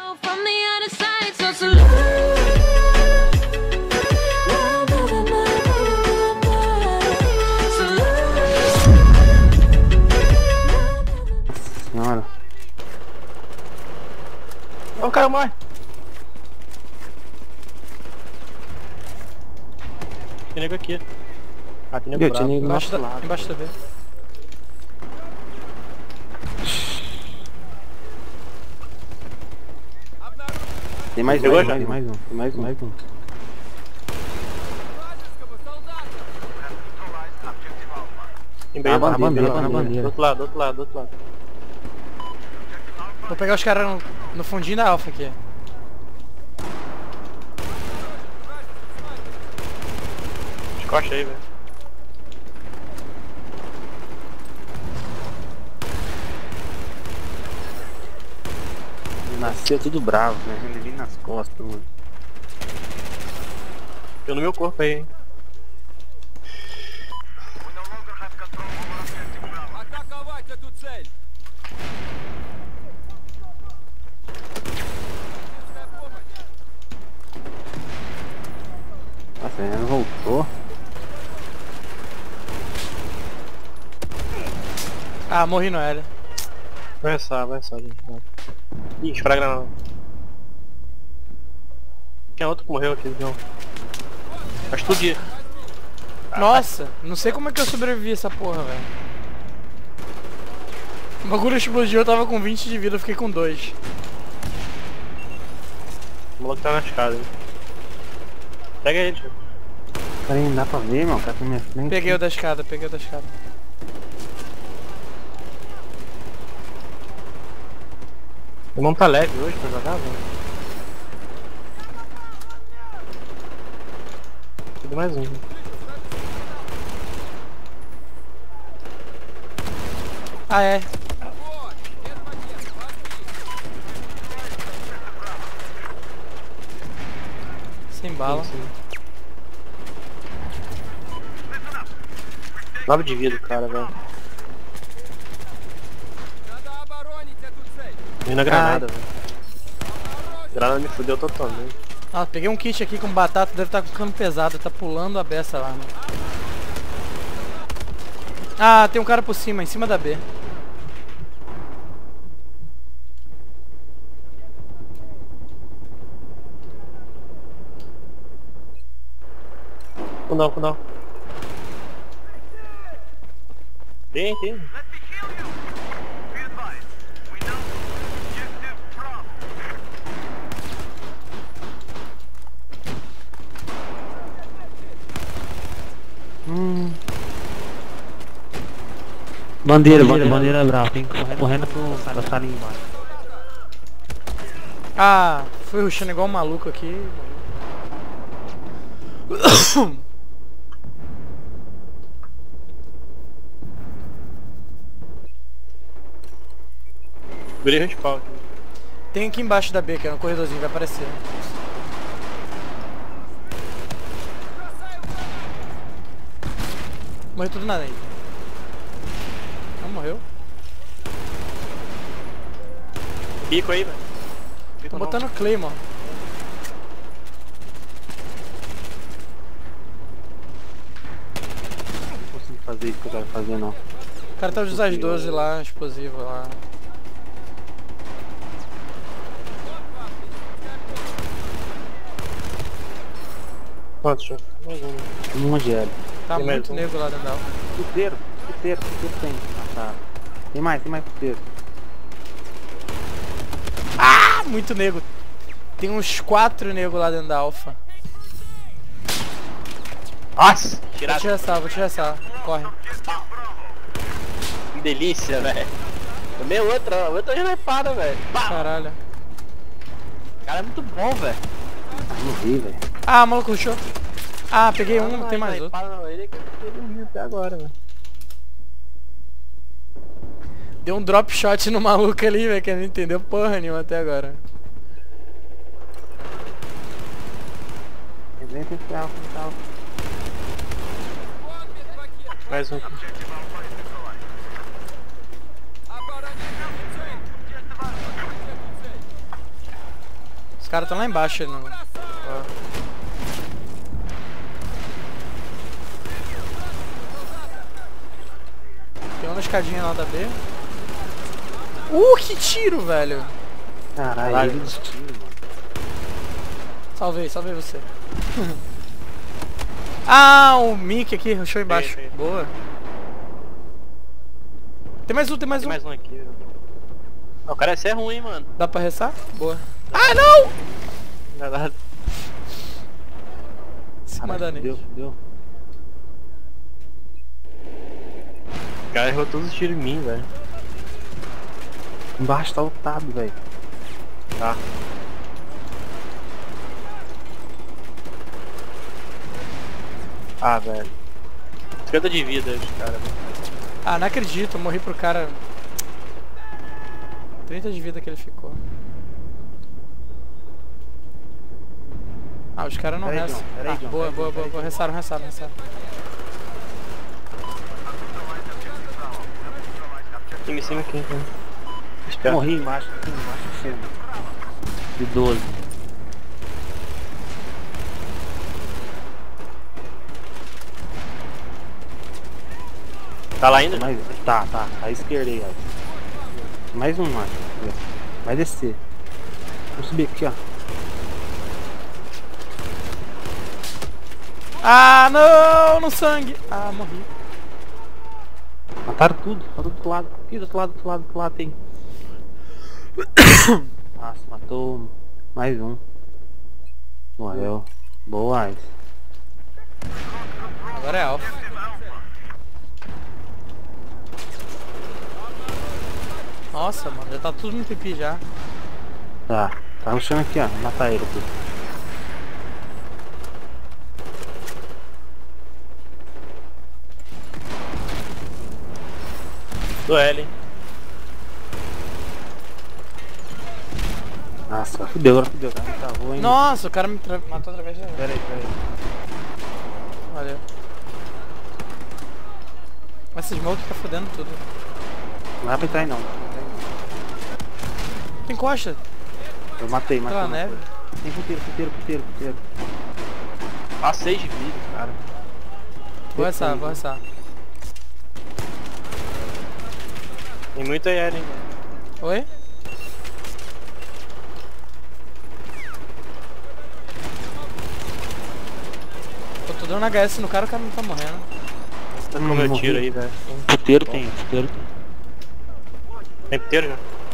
Senhora. O cara morre. Tem nego aqui. Ah, tem nego Eu bravo. tinha nego Embaixo da, lado. embaixo da B. Tem mais Pegou um, já? tem mais um, tem mais um, mais um. Tem Tá na bandeira, tá na Do bandeira. outro lado, do outro lado, do outro lado. Vou pegar os caras no fundinho da Alpha aqui. Escocha aí, velho. Nasceu tudo bravo, né? Ele vem nas costas, mano. Eu no meu corpo aí, hein. Атаковать эту цель! Nossa, ele não voltou. Ah, morri no L. Vai essa, gente. Ih, espera a granada. Tinha outro que morreu aqui, não. Faz tudo de... Nossa, não sei como é que eu sobrevivi a essa porra, velho. O bagulho explodiu, eu tava com 20 de vida, eu fiquei com 2. O maluco tá na escada, hein. Pega ele, tio. Peraí, não dá pra ver, mano. O cara tá na minha frente. Peguei o da escada, peguei o da escada. O irmão tá leve hoje pra jogar, velho. Tem mais um. Ah, é. Sem bala. Sim. 9 de vida, cara, velho. Надо оборонить эту цель! Vem na granada, velho. Granada me fudeu totalmente. Ah, peguei um kit aqui com batata, deve estar ficando pesado, tá pulando a beça lá, mano. Ah, tem um cara por cima, em cima da B. Fundão. Tem. Bandeira brava. Tem que correndo pra sala embaixo. Ah, fui rushando igual um maluco aqui. Virei respawn aqui. Tem aqui embaixo da B, que é no corredorzinho, vai aparecer. Morreu tudo na lei. Não morreu? Pico aí, velho. Pico Tô não. botando Claymore. Não consigo fazer isso que eu quero fazer, não. O cara tá usando as 12 lá, explosivo lá. Quantos, tio? Mais um. Um monte de L. Tá Tem mais muito um. nego lá dentro da alta. Puteiro tem. Ah, tá. Tem mais puteiro. Ah, muito nego. Tem uns 4 nego lá dentro da alfa. Nossa! Vou tirar essa. Corre. Que delícia, velho. Tomei outra renapada, velho. Caralho. O cara é muito bom, velho. Ah, morri, velho. Ah, maluco rushou. Ah, peguei um, tem mais outro. Ele morreu até agora, velho. Deu um drop shot no maluco ali, velho, que não entendeu porra nenhuma até agora. Vem central. Mais um. Оборонить эту цель! Os caras estão lá embaixo. No... Tem um na escadinha lá da B. Que tiro, velho. Caralho, ele dos tiros, mano. Salvei você. O Mickey aqui, rushou embaixo. Peguei. Boa. Tem mais um. Tem mais um aqui. O cara é ruim, mano. Dá pra restar? Boa. Não! Não é nada. Se mandar nele. Deu. O cara errou todos os tiros em mim, velho. Embaixo tá lotado, velho. Tá. Velho. 50 de vida esse cara, velho. Não acredito, eu morri pro cara. 30 de vida que ele ficou. Os caras não Pera aí, restam. John, pera aí, John, Boa. Restaram. Em cima aqui, então. Espera. Morri embaixo, em cima. De 12. Tá lá ainda? Tá. À esquerda aí, ó. Mais um, acho. Vai descer. Vou subir aqui, ó. Não! No sangue! Morri. Mataram tudo. Tá do outro lado. Aqui do outro lado tem. Nossa, matou mais um. Morreu. Boa, Ice. Agora é Alpha. Nossa, mano, já tá tudo no pipi já. Tá no chão aqui, ó. Matar ele aqui. Do L, hein? Nossa, fudeu, agora fudeu. Cara, travou ainda. Nossa, o cara me matou através da... Pera aí. Valeu. Mas esse smoke tá fodendo tudo. Não dá pra entrar aí não. Tem costa. Eu matei. Tá na neve. Tem puteiro. Ah, 6 de vida, cara. Vou ressar. Tem muita IR, hein? Oi? Eu tô dando HS no cara, o cara não tá morrendo. Tá com meu tiro aí, velho. Puteiro tem. Tem puteiro já?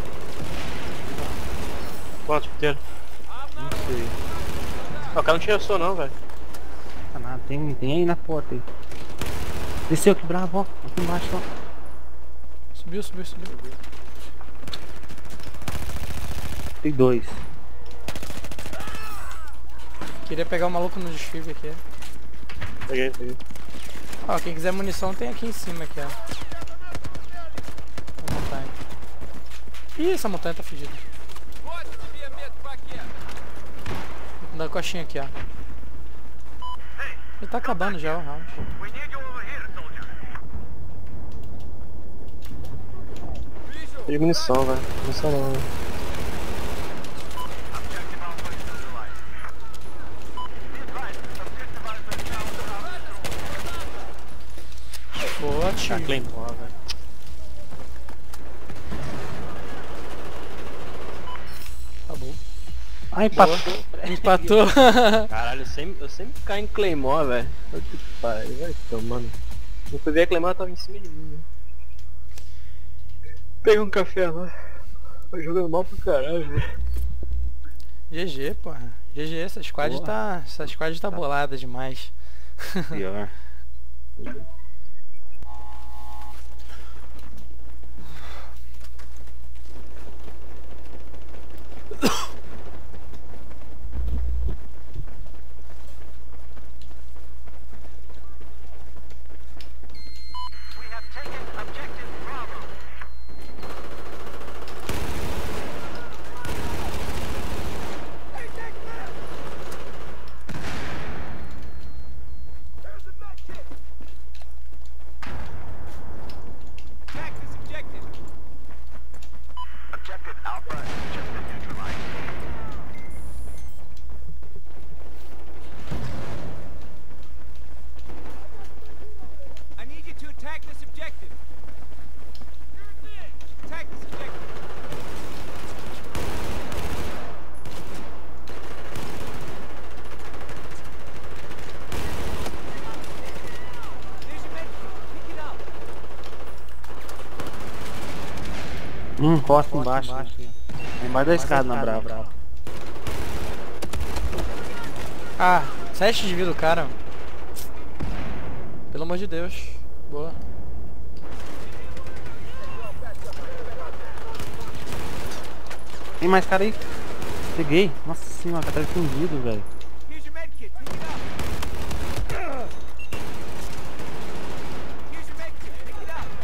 Quantos puteiro? Não sei. O cara não tinha só não, velho. Tá nada, tem aí na porta aí. Desceu aqui, bravo, ó. Aqui embaixo, ó. Subiu. Tem 2. Queria pegar o maluco no desfile aqui. Peguei. Quem quiser munição tem aqui em cima aqui, ó. A montanha. Ih, essa montanha tá fedida. Вот тебе медпакет. Vou dar coxinha aqui, ó. Ele tá acabando já o round. Tem munição, velho. Munição não, velho. Boa, tio. Claymore, velho. Acabou. Empatou. Empatou. Caralho, eu sempre caio em Claymore, velho. Que pariu, vai tomando. Eu fui ver a Claymore, tava em cima de mim, né? Peguei um café lá. Tô jogando mal pro caralho, velho. GG, porra. GG, essa squad tá bolada demais. Pior. Taxis objective. Objective Alpha has just been neutralized. Costa embaixo. Né? Embaixo da escada na brava. Ah, 7 de vida do cara. Pelo amor de Deus. Boa. Tem mais cara aí. Peguei. Nossa senhora, tá escondido, velho. Here's your medkit. Pick it up. Here's your medkit. Pick it up.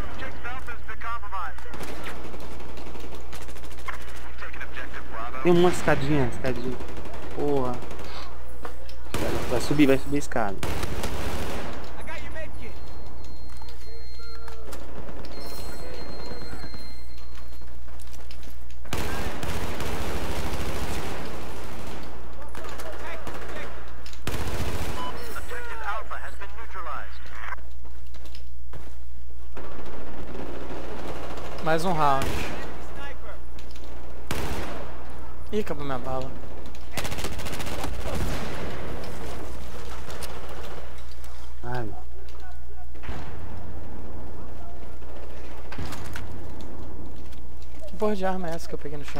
Tem uma escadinha. Porra. Vai subir a escada. I got your medkit. Mais um round. Sniper. Ih, acabou minha bala. Ai, meu. Que porra de arma é essa que eu peguei no chão?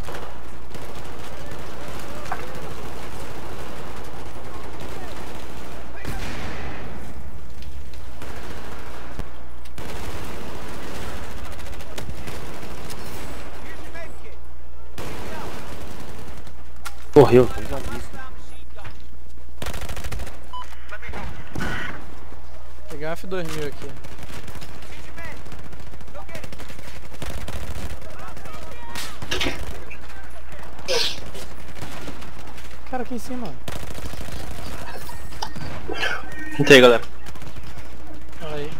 Here's your medkit. Correu, tô jogadíssimo. Peguei um F2000 aqui. Here's your med. Go get it. Cara, aqui em cima. Entrei, galera. Olha aí.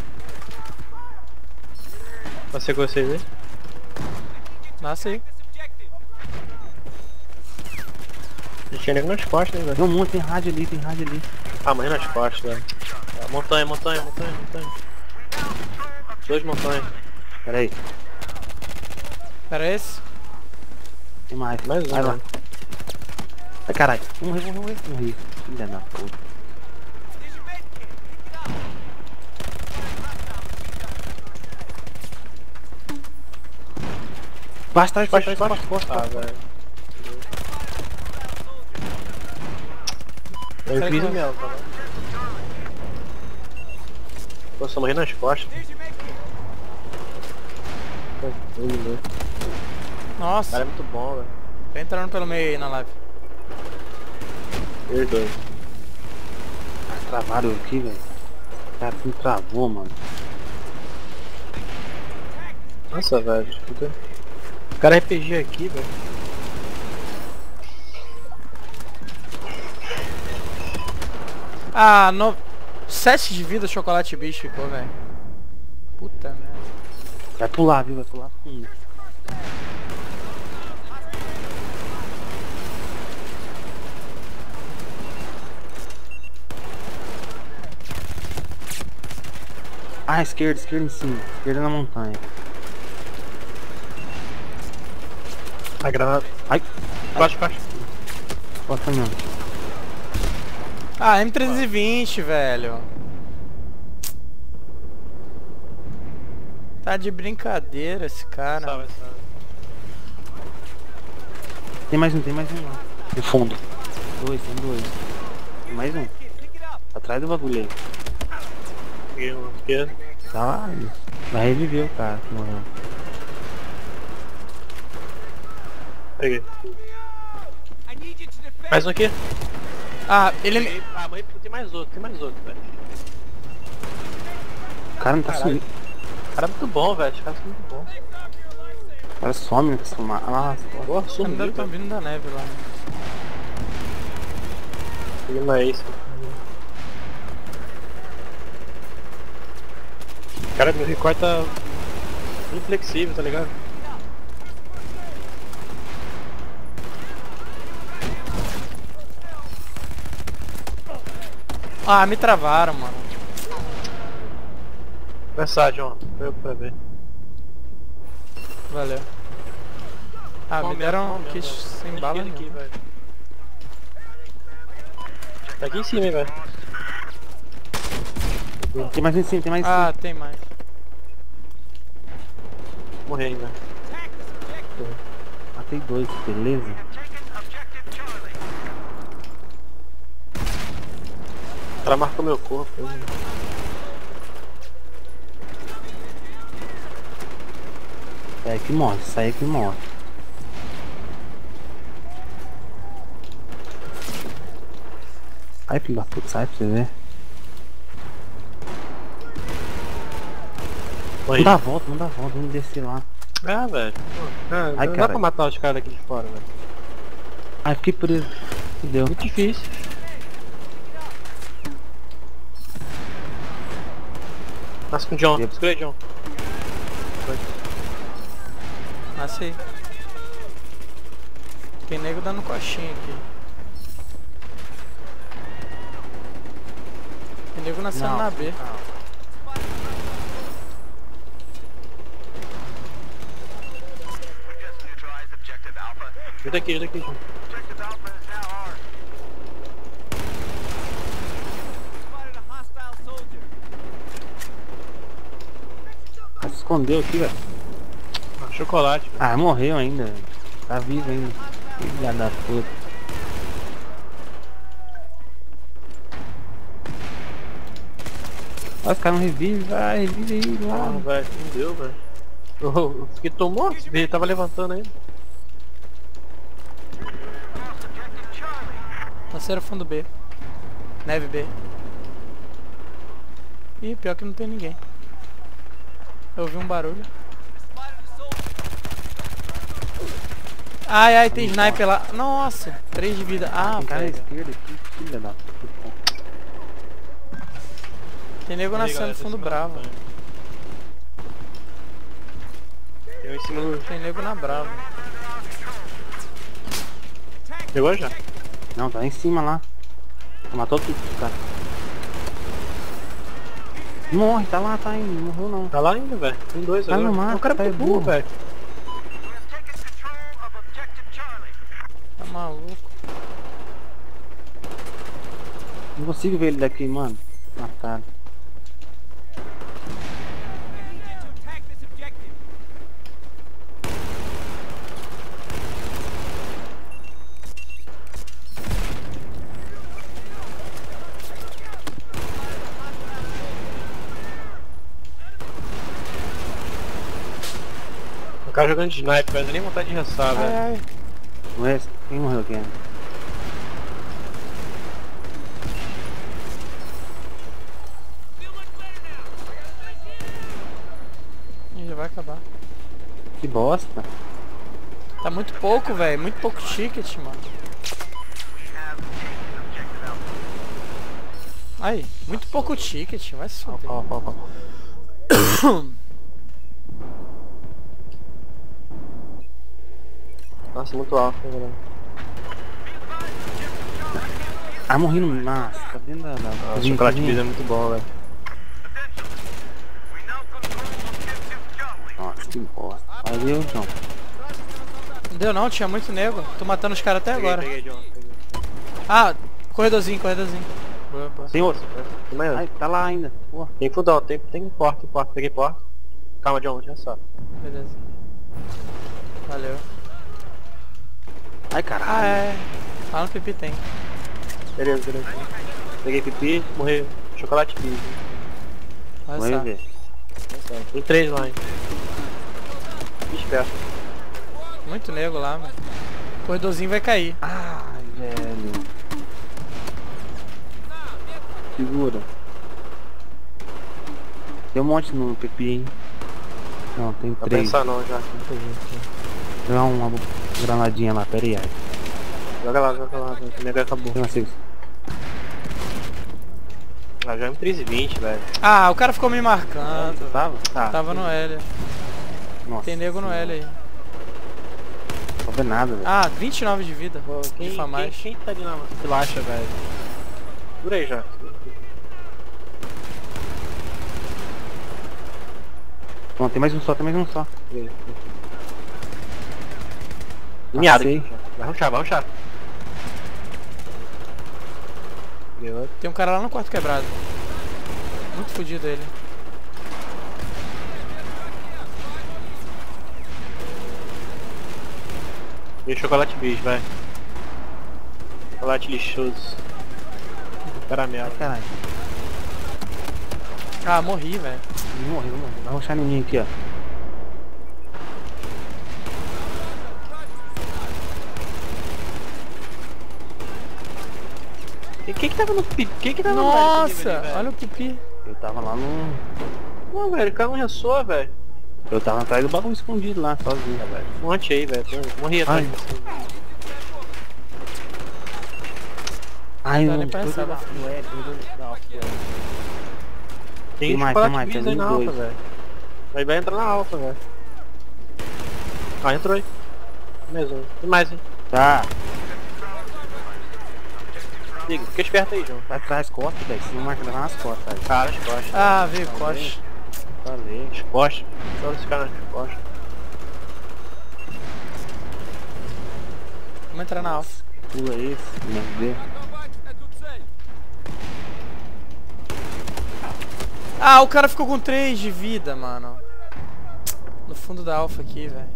Passei com vocês aí. Nasce aí. This objective. Não tinha nego nas costas, né, velho? Tem um monte, tem rádio ali. Ah, mas nas costas, velho. Ah, montanha. 2 montanhas. Pera aí, Era esse? tem mais. Mais um, Vai lá. né? Ai, caralho. Morri. Filha da puta. Here's your medkit. Pick it up. Basta, Ah, velho. Eu fiz mesmo, tá vendo? Pô, só morri nas costas. Here's your medkit. O Nossa, cara é muito bom, velho. tá entrando pelo meio aí na live. Eles dois. Ah, travaram aqui, velho. O cara me travou, mano. Nossa, velho. Escuta. O cara RPG aqui, velho. Ah, 7 de vida chocolate bicho ficou, velho. Puta merda. Vai pular, viu? Vai pular fundo. Ah, esquerda em cima. Esquerda na montanha. A granada. Ai, Baixo. bota mesmo. Ah, M320, velho. Tá de brincadeira esse cara. Salve. Tem mais um lá. No fundo. Tem dois. Tem mais um. Medkit. Pick it up. Atrás do bagulho aí. Peguei um esquerdo. Tá lá. Vai reviver o cara que morreu. Peguei. I need you to defend. Mais um aqui. Ah, ele... Peguei. Ah, morri porque tem mais outro, velho. O cara não tá Caralho. sumindo. O cara é muito bom, velho. Os caras são muito bons. O cara some nessa fumaça. Nossa, Boa, Ainda sumiu, estão velho. vindo da neve lá. Peguei uma ace. Cara, meu recorde tá inflexível, tá ligado? Ah, me travaram, mano. Mensagem, ó. Foi eu pra ver. Valeu. Ah, me deram kit sem bala aqui, nenhuma. velho. Tá aqui em cima, hein, velho. tem mais em cima, Ah, tem mais. Morri ainda. porra. Matei 2, beleza? O cara marcou meu corpo. Hein? Sai que morre, sai que morre. Sai, filho da puta, sai pra você ver. Oi. Não dá volta, vamos descer lá. Ah, velho. Ah, Ai, não dá caralho. pra matar os caras aqui de fora, velho. Ai, fiquei preso. Fudeu. Muito difícil. Passa com o John. Yep. Segura aí, John. Nasci. Tem nego dando coxinha aqui. Tem nego nascendo Não. na B. Ajuda aqui, John. Spotted a hostile soldier. Ah, se escondeu aqui, velho. Ah, chocolate. Velho. Ah, morreu ainda. Velho. Tá vivo ainda. Filha da puta. Olha, os caras não revivem, vai, revive aí Ah, lá. velho. Não deu, velho. Eu fiquei tomou, ele tava levantando ainda. Terceiro fundo B. Neve B. Ih, pior que não tem ninguém. Eu ouvi um barulho. Spotted a soldier. Ai, ai, tem sniper lá. Nossa, 3 de vida. Ah, Tem cara à velho. esquerda aqui, filha da puta. Tem nego Aí, nascendo galera, no fundo desce bravo. mais. Tem um em cima do... Tem nego na brava. Pegou já? Não, tá lá em cima lá. Matou tudo, cara. Morre, tá lá, tá indo, não morreu não. Tá lá ainda, velho. Tem dois Tá agora. no mato, O cara é tá muito burro, burro. velho. Tá maluco. Não consigo ver ele daqui, mano. Mataram. I need you to attack this objective. O cara jogando de sniper, velho. Nem vontade de ressar, Ai, velho. ai. Não é? Quem morreu aqui? Ih, já vai acabar. Que bosta. Tá muito pouco, velho. Muito pouco ticket, mano. Aí, muito pouco ticket. Vai se fuder. Ó. Nossa, muito alto, né, galera? Ah, morri no... Nossa, tá dentro da... O chocolate bis é muito bom, velho. Nossa, que bosta. Valeu, João. Não deu não, tinha muito nego. Tô matando os caras até agora. Peguei, John. Peguei. Ah, corredorzinho. Boa, boa. Tem outro. Tem mais Ai, tá lá ainda. Porra. Tem fundão, tem porta. Peguei porta. Calma, John, já só. Beleza. Valeu. Ai, Ah, caralho. é. Lá no pipi tem. Beleza. Peguei pipi, morreu. Chocolate bis. Olha Vamos só. ver. Tem 3 lá, hein. Fique esperto. Muito nego lá, mano. Corredorzinho vai cair. Ai, velho. Segura. Tem um monte no PP, hein? Não, tem Não 3. pensar não, já. Muita gente. Vou jogar uma granadinha lá, pera aí. Joga lá. O nego acabou. Tem uma 6. Ah, já é 3,20, velho. Ah, o cara ficou me marcando. Tava? Tá. Tava no L. Nossa. Tem nego no L aí. Não vê nada, velho. Ah, 29 de vida. Quem De mais. tá ali na filacha, velho? Por aí já. Bom, tem mais um só. Miado Passei. aqui. Vai rushar. Deu. Tem um cara lá no quarto quebrado. Muito fodido ele. E o chocolate bis, vai. Chocolate lixoso. Caramelo. Caralho. Ah, morri, velho. Morri. Vai rushar em mim aqui, ó. E quem que tava no pipi? Quem que tava Nossa, no olha o pipi. Eu tava lá no... Pô, velho, o cara não ressoa, velho. Eu tava atrás do bagulho escondido lá, sozinho, velho. Monte aí, velho. Morri atrás de você. Ai, Não dá não nem pra tô essa, lá. Não é, Tem Tem mais, chocolate bis tem aí na dois. alfa, velho. Aí vai entrar na alfa, velho. Ah, entrou aí. Mesmo. Tem mais, hein? Tá, Liga, fica esperto aí, João. vai atrás, costas, velho. Se não marca, levar nas costas, velho. Cara, as costas. Ah, veio coxa. Falei. As costas. Só esse cara nas costas. Vamos entrar na alfa. Pula esse, meu Deus. Эту цель. Ah, o cara ficou com 3 de vida, mano. No fundo da alfa aqui, velho.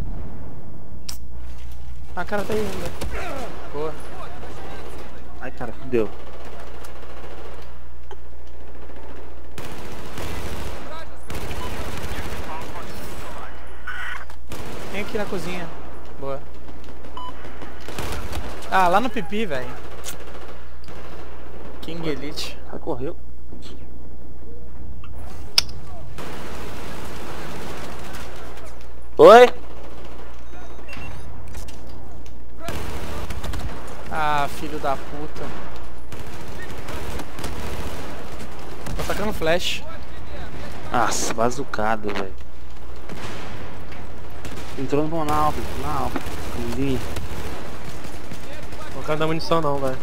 Ah, o cara tá aí ainda. Boa. Ai, cara, fudeu. Vem aqui na cozinha. Boa. Ah, lá no pipi, velho. King Elite. Ai, correu. Oi? Ah, filho da puta. Tô atacando flash. Nossa, bazucado, velho. Entrou no Bonal, não. Ali. Não quero dar munição não, velho.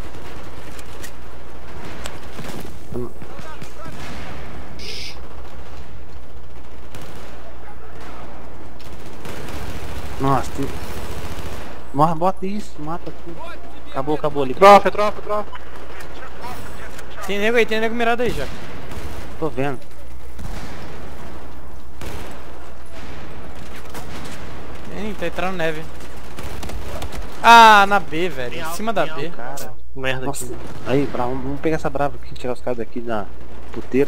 Nossa, tem... Morra, bota isso, mata tudo. Acabou ali. Trofa. Tem nego mirado aí já. Tô vendo. Ih, tá entrando neve. Ah, na B, velho. Em cima da B. Cara. Merda Nossa. aqui. Aí, bravo, vamos pegar essa brava aqui, tirar os caras daqui da puteiro.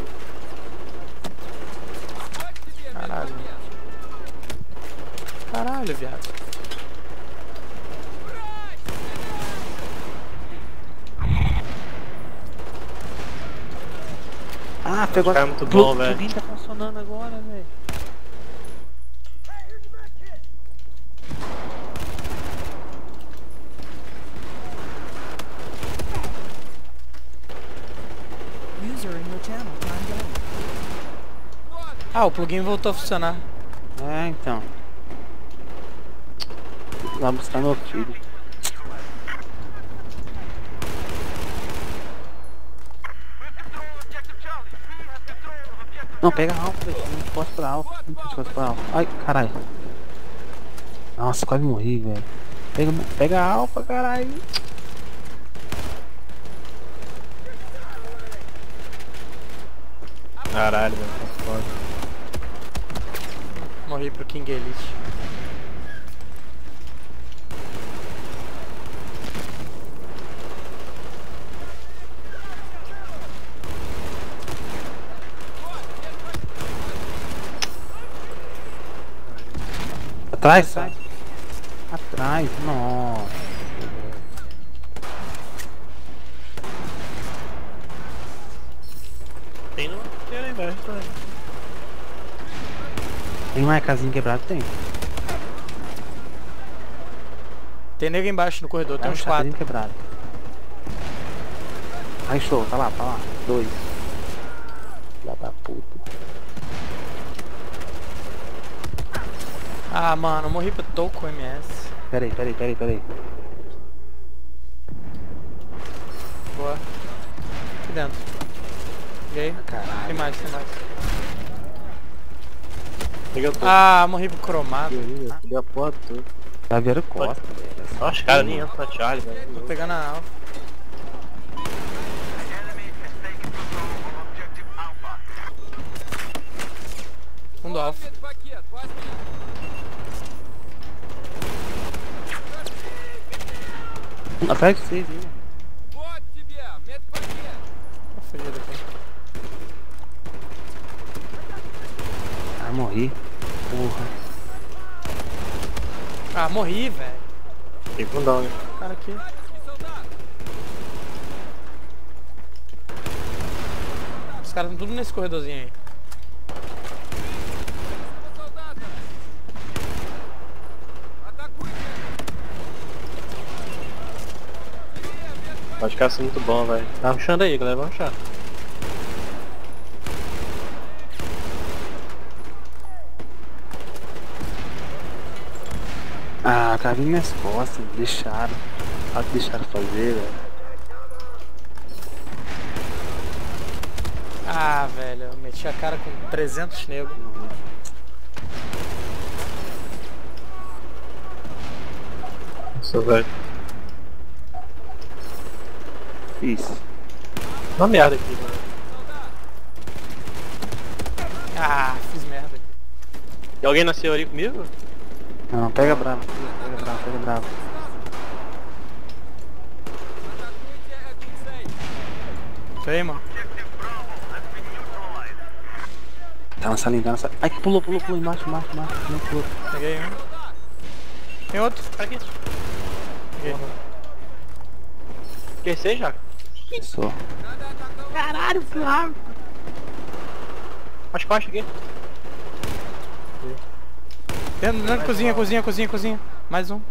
Caralho. Caralho, viado. Ah, pegou. Cara, é muito bom, O velho. plugin tá funcionando agora, velho. User in your channel timed out. Ah, o plugin voltou a funcionar. É, então. Vou lá buscar meu filho. Não, pega a alfa, velho. Não posso pra alfa. Não posso pra alfa. Ai, caralho. Nossa, quase morri, velho. Pega a alfa, caralho. Caralho, velho. Tá foda. Morri pro King Elite. Atrás, sai. Atrás, nossa. Tem no puteiro aí, velho. Tem mais casinha quebrada? Tem. Tem nego embaixo no corredor, tem uns 4. quebrado. Aí, show, tá lá. 2. Filha da puta. Ah, mano, morri pro Toco MS. Peraí. Boa. Aqui dentro. E aí? Caralho. Tem mais. Peguei o topo. Ah, morri pro cromado. Peguei a porra toda. Tá vendo costa, velho. Ó, os caras nem entram na Charlie, Tô velho. pegando a alfa. Fundo alfa. Пакет, возьми. Atrás de vocês aí, mano. Вот тебе, медпакет. Vou fugir daqui. Ah, morri. Porra. Ah, morri, velho. Tem fundão, né? Cara aqui. Os caras estão tudo nesse corredorzinho aí. Солдата. Атакуйте. Pode ficar assim muito bom, velho. Tá rushando aí, galera. Vamos rushar. Ah, cara, vim nas costas, deixaram. Olha que deixaram fazer, velho. Ah, velho, eu meti a cara com 300 negros. Nossa, velho. Isso. Uma merda aqui, velho. Ah, fiz merda aqui. E alguém nasceu ali comigo? Não, pega bravo. Pega bravo, pega bravo. Атакуйте эту цель. Tô aí, mano. Tá na salinha, tá na salinha. Ai, pulou, embaixo. Não pulou. Peguei um. Tem outro. Aqui. Peguei. QC, já? Só. Caralho, Flávio. Mais baixo aqui. Dentro, cozinha. Mais um.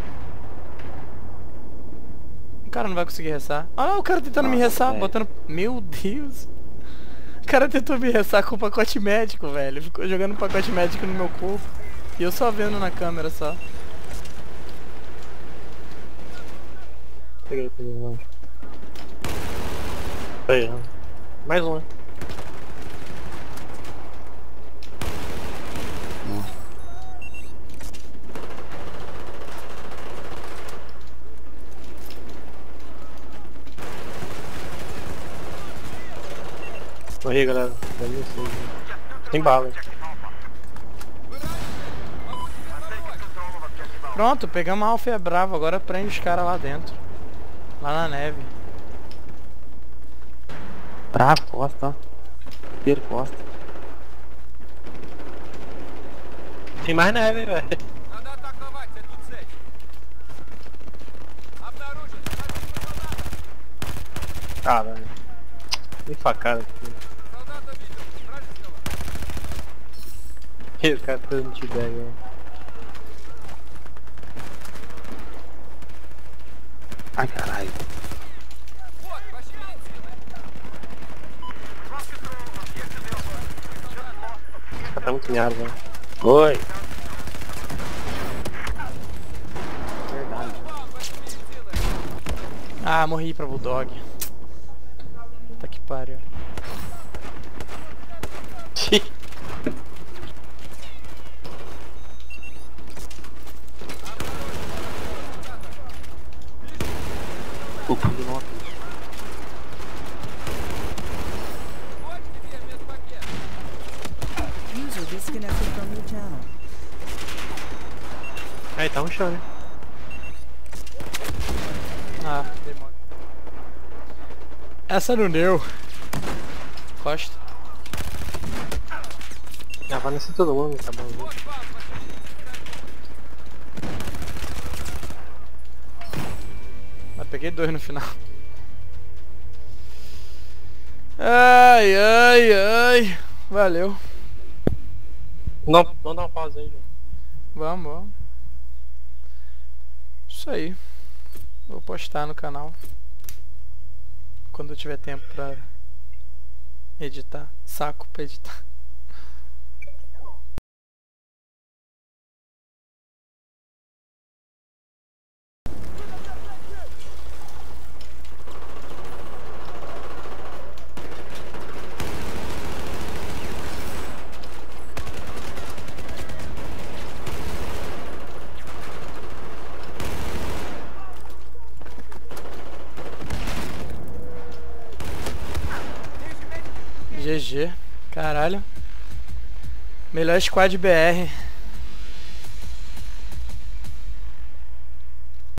O cara não vai conseguir ressar. Ah, o cara tentando me Nossa, ressar, velho. botando... Meu Deus. O cara tentou me ressar com o pacote médico, velho. Ficou jogando um pacote médico no meu corpo. E eu só vendo na câmera, só. Peguei mais. Aí, ó. Mais um, né? Morri, galera. Tem bala. Pronto, pegamos a Alfa e a Bravo. Agora prende os caras lá dentro. Lá na neve. Bravo, costa, ó. Inteiro costa. Tem mais neve, velho. Надо атаковать эту цель. Обнаружен. Ah, velho. Que facada aqui. Солдата видел. Вражеского. E o cara tá no Tibete, velho. Ai, caralho. Вот, пошевелите. Tá muito miado, velho. Oi. Verdade. Ah, morri pra Bulldog. Puta que pariu. Opa, de volta. Вот тебе медпакет. User disconnected from your channel. Aí tá rushando, né? Ah, demônio. Essa não deu. Costa. Já vai nascer todo mundo, tá bom. Вот вам. Mas peguei 2 no final. Ai. Valeu. Não, vamos dar uma pausa aí, João. Vamos. Isso aí. Vou postar no canal. Quando eu tiver tempo pra editar. Saco pra editar. GG. Caralho. Melhor squad BR.